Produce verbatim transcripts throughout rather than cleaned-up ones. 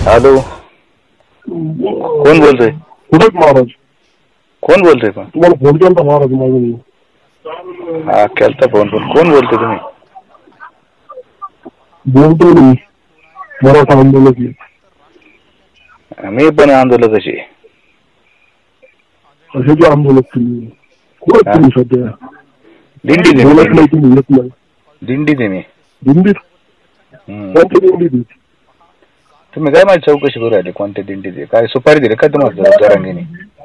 Hello, कोण बोलतोय? कुठे महाराज? कोण बोलतोय? पण तुम्हाला फोन केला महाराज माझं. हा केलता फोन, पण कोण बोलतोय तुम्ही? बोलतोय मी मराठा आंदोलक. मी पण आंदोलक. कशी कशाचे आंदोलक तुम्ही? कुठे तुम्ही सध्या? दिंडीत आहे बोलत मी, नाही तुम्ही, येत नाही. दिंडीत आहे मी. दिंडीत? कोणत्या दिंडीत? तुम्ही काय माझी चौकशी करू राहिले? कोणत्या दिंडीत आहे? काय सुपारी दिली काय तुम्हाला जरांगीने?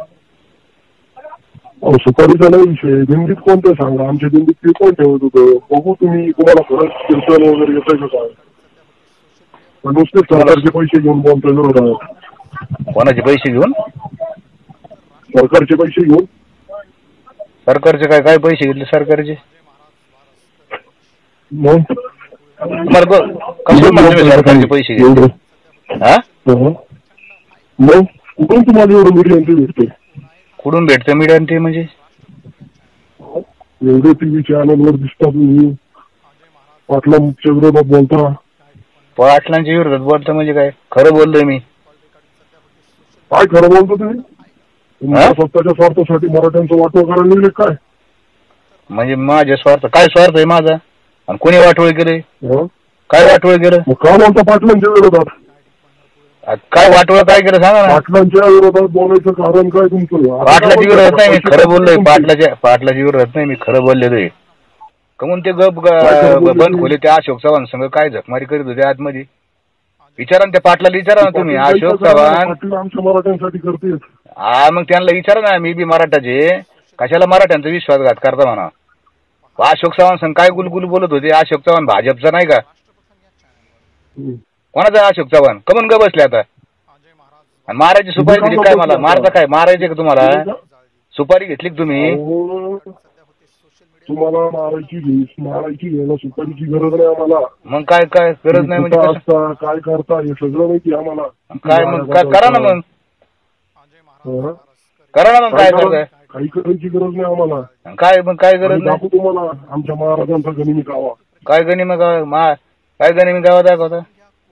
अहो सुपारीचा नाही विषय. दिंडीत कोणतं सांगा. आमच्या दिंडीत ते कोण ठेवत होतं? बघू तुम्ही, तुम्हाला खरंच कीर्तन वगैरे येतं का? पण नुसते सरकारचे पैसे घेऊन बोलतोय बरोबर. कोणाचे पैसे घेऊन? सरकारचे पैसे घेऊन. सरकारचे काय काय पैसे घेतले सरकारचे? मग तुम्हाला कसं सरकारचे पैसे घेतले? हा मग कुठून तुम्हाला एवढं मीडियम ते भेटते? कुठून भेटतं मीडियम ते? म्हणजे एवढे टीव्ही चॅनलवर दिसता तुम्ही पाटलांच्या विरोधात बोलता. पाटलांच्या विरोधात बोलता म्हणजे काय? खरं बोललोय मी. काय खरं बोलतो तुम्ही? तुमच्या स्वतःच्या स्वार्थासाठी मराठ्यांचं वाटोळ करायला निघले काय? म्हणजे माझ्या स्वार्थ? काय स्वार्थ आहे माझा? आणि कोणी वाटोळ केले? काय वाटोळ केलं? मग का बोलता पाटलांच्या विरोधात? काय वाटोळ काय केलं सांगा ना. पाटलांच्या विरोधात बोलायचं कारण काय तुमचं? पाटलाच्या विरोधात नाही मी खरं बोललोय. पाटलाच्या पाटलाच्या विरोधात नाही मी खरं बोललेलोय. कमून ते गप बंद खोले ते अशोक चव्हाण संघ काय झकमारी करीत होते आतमध्ये? विचारा ना त्या पाटलाला, विचारा ना तुम्ही. अशोक चव्हाण आमच्या मराठ्यांसाठी करते. हा मग त्यांना विचारा ना. मी बी मराठाचे, कशाला मराठ्यांचा विश्वासघात करता म्हणा. अशोक चव्हाण संघ काय गुलगुल बोलत होते. अशोक चव्हाण भाजपचा नाही का? कोणाचा अशोक चव्हाण? कमून ग बसले आता? आणि मारायची सुपारी दिली काय मला? मारता काय? मारायचे का तुम्हाला? सुपारी घेतली का तुम्ही? तुम्हाला मारायची मारायची घ्यायला सुपारीची गरज नाही आम्हाला. मग काय काय गरज नाही म्हणजे असता काय करता हे सगळं माहिती आम्हाला. काय मग काय करा ना. मग करा ना. मग काय करताय? काही करायची गरज नाही आम्हाला. काय मग काय गरज नाही? तुम्हाला आमच्या महाराजांचा गनिमी गावा. काय गनिमी गावा? काय गनिमी गावा दाखवता?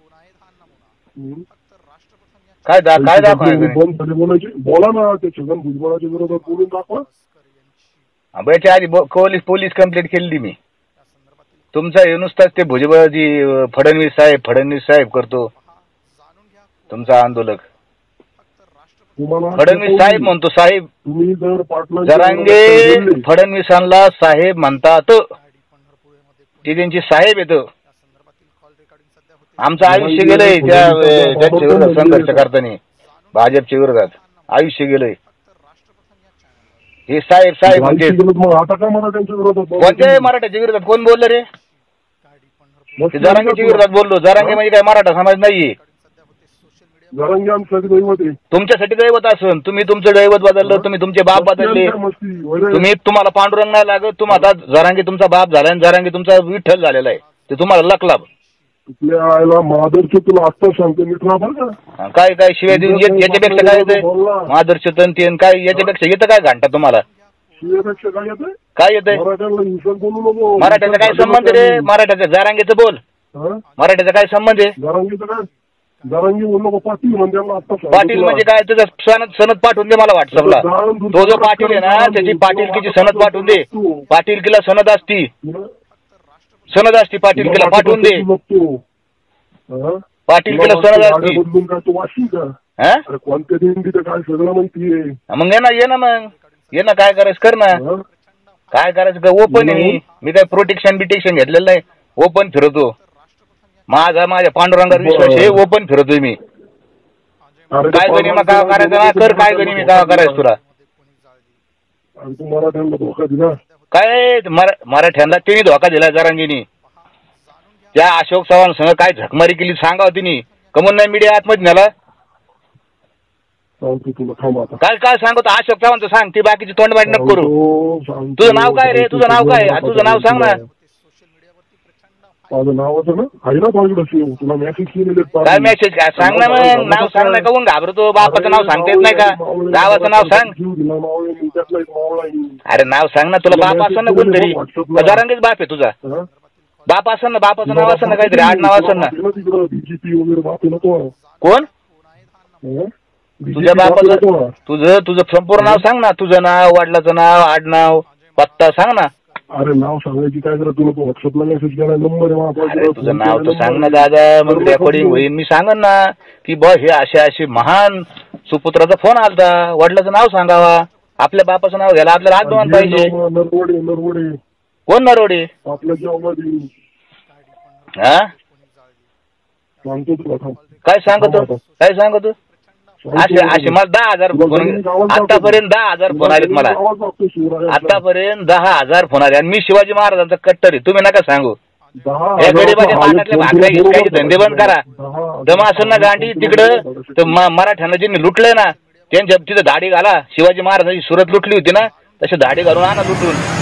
काय दा काय दाखवा? बोलायचे बोला ना. ते छगन भुजबळाच्या विरोधात बोलून दाखवा. याच्या आधी पोलीस पोलीस कंप्लेंट केली मी. तुमचा हे नुसताच ते भुजबळजी फडणवीस साहेब फडणवीस साहेब करतो तुमचा आंदोलक. फडणवीस साहेब म्हणतो. साहेब जरांगे फडणवीसांना साहेब म्हणतात. ते त्यांची साहेब येतं. आमचं आयुष्य गेलंय त्या त्यांच्या विरोधात संघर्ष करताना. भाजपच्या विरोधात आयुष्य गेलंय. हे साहेब साहेब म्हणजे कोणत्या मराठ्याच्या विरोधात कोण बोललं रे? जरांगेच्या विरोधात बोललो. जरांगे म्हणजे काय मराठा समाज नाहीये. तुमच्यासाठी दैवत असून तुम्ही तुमचं दैवत बदललं. तुम्ही तुमचे बाप बदलले. तुम्ही तुम्हाला पांडुरंग नाही लागत. तुम्हाला जरांगे तुमचा बाप झाला आणि जरांगे तुमचा विठ्ठल झालेला आहे. ते तुम्हाला लकलाभ. तुला आता सांगतो मी तुला काय काय शिवाय देऊन याच्यापेक्षा काय येतंय? मादर चेतन तेन काय याच्यापेक्षा येतं काय घंटा तुम्हाला? काय येतंय? मराठ्याचा काय संबंध रे? मराठ्याचा जरांगेचं बोल. मराठ्याचा काय संबंध आहे? पाटील म्हणजे काय? तुझं सनद सनद पाठवून दे मला व्हॉट्सअपला. तो जो पाटील आहे ना त्याची पाटीलकीची सनद पाठवून दे. पाटीलकीला सनद असती. सनद असती पाटीलकीला पाठवून दे. पाटीलकीला सनद असती. मग ये ना ये ना मग ये ना. काय करायचं कर ना. काय करायचं का? ओपन आहे मी. मी काय प्रोटेक्शन बिटेक्शन घेतलेलं नाही. ओपन फिरतो. माझा माझ्या पांडुरंगावर विश्वास आहे. ओपन फिरतोय मी. काय गनिमा काय करायचं ना कर. काय गनिमी काय करायचं तुला? काय मराठ्यांना तिने धोका दिला जरांगीनी. त्या अशोक चव्हाण संघ काय झकमारी केली सांगा तिने. कमून नाही मीडिया आतमध्ये नेला? काय काय सांगतो अशोक चव्हाणचं सांग. ती बाकीची तोंडबाजी नको करू. तुझं नाव काय रे? तुझं नाव काय? तुझं नाव सांग ना. माझं नाव होतं ना तुला मेसेज केलेले. काय मेसेज काय सांग ना. मग नाव सांग ना. काहून घाबरतो? बापाचं नाव सांगता येत नाही का? गावाचं नाव सांग. अरे नाव सांग ना. तुला बाप असं ना कोणतरी? जरांगेच बाप आहे तुझा? बाप असं ना. बापाचं नाव असं ना काहीतरी आड नाव असं ना. कोण? हं? तुझ्या बापाचं तुझं तुझं संपूर्ण नाव सांग ना, तुझं नाव, वडिलाचं नाव, आडनाव, पत्ता सांग ना. अरे नाव सांगायची काय जरा तुला व्हॉट्सअपला मेसेज केला नंबर आहे अरे माझा. तुझं नाव तर सांग ना दादा, मग रेकॉर्डिंग होईल. मी सांगन ना की बस हे असे असे महान सुपुत्राचा फोन आलता, वडिलाचं नाव सांगावा, आपल्या बापाचं नाव घ्यायला आपल्याला आगमन पाहिजे. नरवडे नरवडे कोण नरोडे? आपल्या जॉबमध्ये हा सांगतो तुला थांब. काय सांगतो काय सांगतो असे असे मला दहा हजार फोन आतापर्यंत दहा हजार फोन आलेत मला. आतापर्यंत दहा हजार फोन आले आणि मी शिवाजी महाराजांचा कट्टर आहे. तुम्ही नका सांगू. या गरीबाच्या पाण्यातल्या भाकऱ्या घिसकायचे धंदे बंद करा. दमासन ना गांडी तिकडं तर मराठ्यांना ज्यांनी लुटलंय ना त्यांच्या तिथं दाढी घाला. शिवाजी महाराजांची सुरत लुटली होती ना, तशी दाढी घालून आणा लुटून.